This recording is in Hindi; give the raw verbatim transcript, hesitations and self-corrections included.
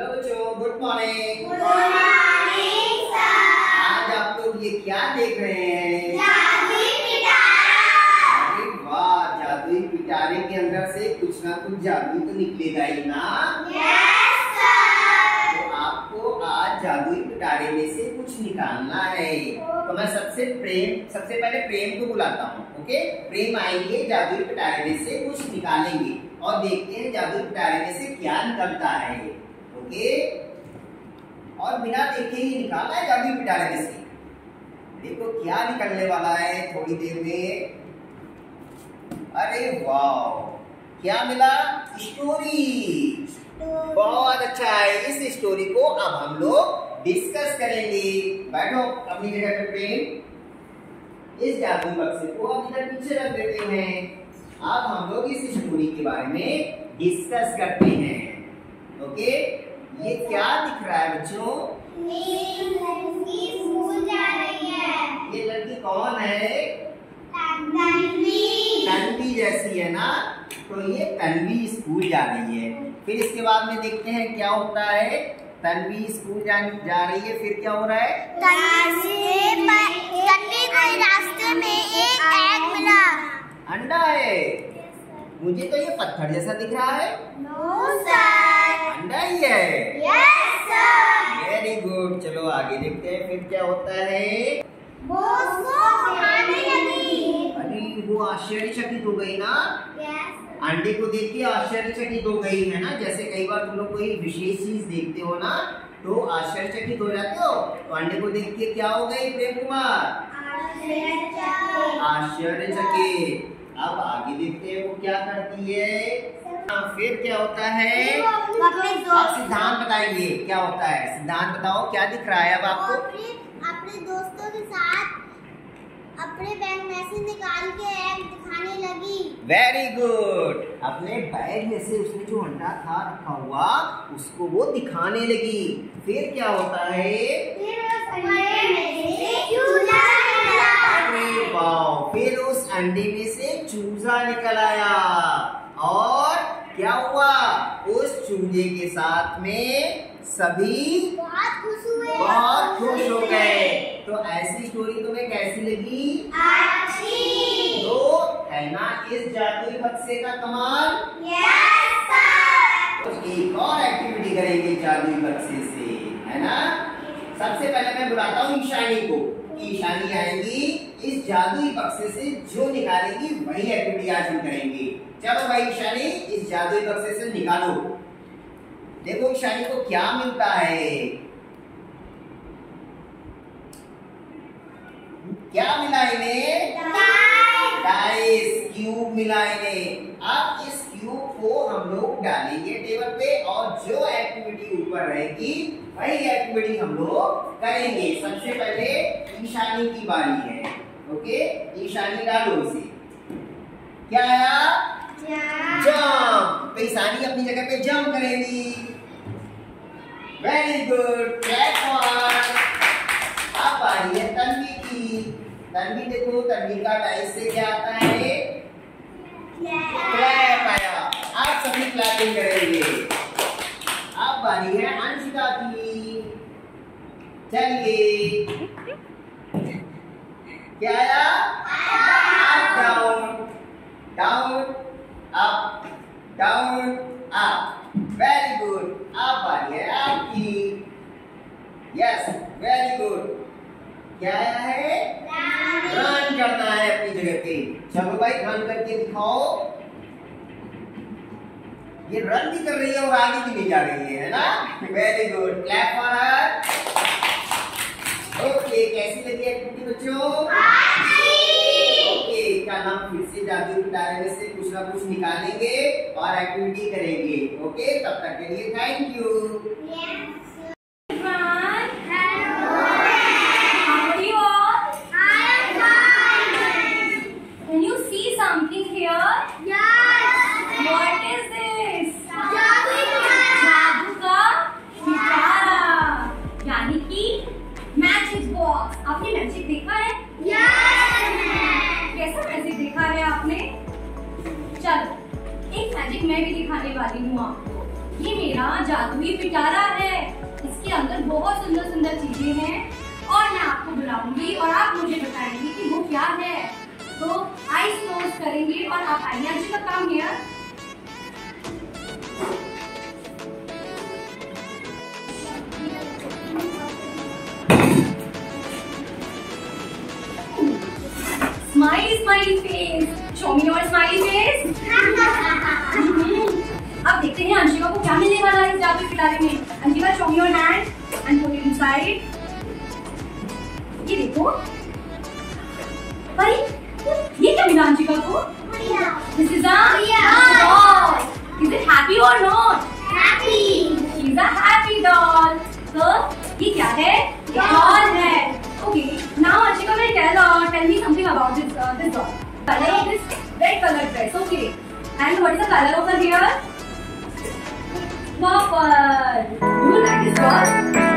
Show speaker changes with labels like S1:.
S1: हेलो बच्चों, good morning.
S2: Good morning sir.
S1: आज आप लोग ये क्या देख रहे हैं?
S2: जादुई पिटारा।
S1: अरे वाह, जादुई पिटारे के अंदर से कुछ ना कुछ जादू तो निकलेगा ही ना।
S2: Yes sir.
S1: तो आपको आज जादुई पिटारे में से कुछ निकालना है। तो मैं सबसे प्रेम सबसे पहले प्रेम को बुलाता हूँ। ओके, प्रेम आएंगे, जादुई पिटारे में से कुछ निकालेंगे और देखते हैं जादुई पिटारे में से क्या निकलता है। ओके, और बिना देखे ही निकालना है जादुई पिटारे में से। देखो क्या निकलने वाला है थोड़ी देर में। अरे वाह, क्या मिला? स्टोरी। बहुत अच्छा है। इस स्टोरी को अब हम लोग डिस्कस करेंगे। बैठो अपनी जगह पे प्रेम। इस जादुई बक्से को अब इधर पीछे रख देते हैं। अब हम लोग इस स्टोरी के बारे में डिस्कस करते हैं। ओके, ये क्या दिख रहा है बच्चों?
S2: ये लड़की स्कूल जा रही है।
S1: ये लड़की कौन है?
S2: तन्वी।
S1: तन्वी जैसी है ना, तो ये तन्वी स्कूल जा रही है। फिर इसके बाद में देखते हैं क्या होता है। तन्वी स्कूल जा, जा रही है, फिर क्या हो रहा है?
S2: तन्वी को रास्ते में एक एग मिला।
S1: अंडा है। मुझे तो ये पत्थर जैसा दिख रहा है।
S2: नो सर,
S1: अंडा ही है।
S2: Yes sir.
S1: Very good. चलो आगे देखते हैं फिर क्या होता है।
S2: वो उसको खाने लगी।
S1: अरे वो आश्चर्यचकित हो गई ना।
S2: यस।
S1: अंडे को देख के आश्चर्यचकित हो गई है ना। जैसे कई बार तुम लोग कोई विशेष चीज देखते हो ना, तो आश्चर्यचकित हो जाते हो। तो अंडे को देख के क्या हो गई प्रेम कुमार? आश्चर्यचकित। अब आगे देखते हैं वो क्या करती है। हाँ, फिर क्या होता है? आप सिद्धांत बताएंगे क्या होता है। सिद्धांत बताओ क्या दिख रहा है अब आपको?
S2: अपने दोस्तों के साथ अपने बैग में से निकाल के एग दिखाने लगी।
S1: Very good. अपने बैग में से उसने जो अंडा था रखा हुआ, उसको वो दिखाने लगी। फिर क्या होता है?
S2: फिर उस अंडे में से चूजा निकला।
S1: अरे वाह, फिर उस अंडे में से चूजा निकल आया। और क्या हुआ? उस चूजे के साथ में सभी
S2: बहुत खुश हुए।
S1: बहुत खुश हो गए। तो ऐसी स्टोरी तुम्हें कैसी लगी?
S2: अच्छी।
S1: तो है ना इस जादुई बक्से का कमाल?
S2: Yes sir.
S1: तो एक और एक्टिविटी करेंगे जादुई बक्से से, है ना। सबसे पहले मैं बुलाता हूँ ईशानी को। ईशानी आएगी, इस जादुई बक्से से जो निकालेगी वही एक्टिविटी आज हम करेंगे। चलो भाई ईशानी, इस जादुई बक्से से निकालो। देखो ईशानी को क्या मिलता है। क्या मिला इन्हें? डाइस, क्यूब मिला इन्हें। अब इस क्यूब को हम लोग डालेंगे टेबल पे और जो एक्टिविटी ऊपर रहेगी वही एक्टिविटी हम लोग करेंगे। सबसे पहले ईशानी की बारी है। ओके, ईशानी डालो उसे। क्या आया? जंप। तो ईशानी अपनी जगह पे जंप करेगी। Very good, clap for. अब बारी है तन्वी की। तन्वी देखो, तन्वी का डाइस से क्या आता है? क्लैप आया। आप सभी क्लैपिंग करेंगे। अब बारी है अंशिका की। चलिए, क्या आया? Up down, down up, down up. Very good. अब बारी है आपकी। Yes, very good. क्या आया है? रन करना है अपनी जगह पे। चलो भाई रन करके दिखाओ। ये रन भी कर रही है और आगे भी नहीं जा रही है, है ना। Very good, clap for her. Okay, कैसी लगी एक्टिविटी बच्चों? ओके, क्या नाम फिर से जादुई पिटारे में से कुछ ना कुछ निकालेंगे और एक्टिविटी करेंगे। ओके, तब तक के लिए thank you.
S3: Something here?
S2: Yes.
S3: What is this?
S2: जादुई पिटारा।
S3: जादू का पिटारा, यानी कि मैजिक बॉक्स। आपने मैजिक देखा है?
S2: Yes.
S3: कैसा मैजिक देखा है आपने? चलो एक मैजिक मैं भी दिखाने वाली हूँ आपको। ये मेरा जादुई पिटारा है। इसके अंदर बहुत सुंदर सुंदर चीजें हैं और मैं आपको बुलाऊंगी और आप मुझे बताएंगे कि वो क्या है। तो आईज क्लोज करेंगे और आप आइए। Anshika come here. Smiley, smiley face. Show me your smiley face. अब देखते हैं अंशिका को क्या मिलने वाला है इस जादुई पिटारे में। Anshika, show me your hand and put it inside. ये देखो। अरे ये क्या मिला अंशिका को? This is a doll. Is it happy or not?
S2: Happy.
S3: She's a happy doll. तो ये क्या है? Doll है। Okay. Now Anshika will tell uh, tell me something about this uh, this doll. Color of this red color dress. Okay. And what is the color over here? Purple. Do you like this doll?